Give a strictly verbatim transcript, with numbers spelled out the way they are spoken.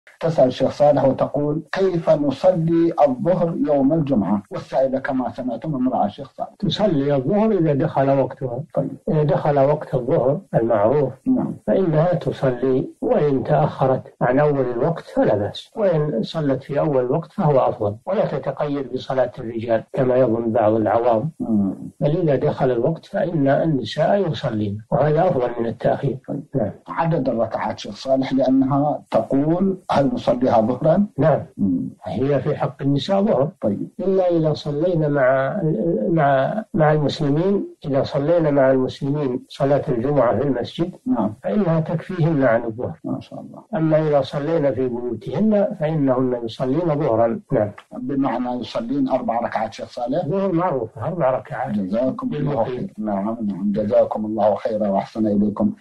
تسأل الشيخ صالح وتقول: كيف نصلي الظهر يوم الجمعة؟ والسائلة كما سمعتم امرأة الشيخ صالح. تصلي الظهر إذا دخل وقتها. طيب. إذا دخل وقت الظهر المعروف نعم. فإنها تصلي، وإن تأخرت عن أول الوقت فلا بأس، وإن صلت في أول الوقت فهو أفضل، ولا تتقيد بصلاة الرجال كما يظن بعض العوام، بل إذا دخل الوقت فإن النساء يصلين، وهذا أفضل من التأخير. نعم. عدد الركعات شيخ صالح، لأنها تقول: هل نصليها ظهرا؟ نعم. مم. هي في حق النساء ظهر. طيب. إلا إذا صلينا مع مع مع المسلمين، إذا صلينا مع المسلمين صلاة الجمعة في المسجد نعم. فإنها تكفيهن عن الظهر ما شاء الله. أما إذا صلينا في بيوتهن فإنهن يصلين ظهرا. نعم. بمعنى يصلين أربع ركعات شيخ صالح؟ ظهر معروف أربع ركعات. جزاكم الله خير. نعم نعم جزاكم الله خيرا وأحسن إليكم.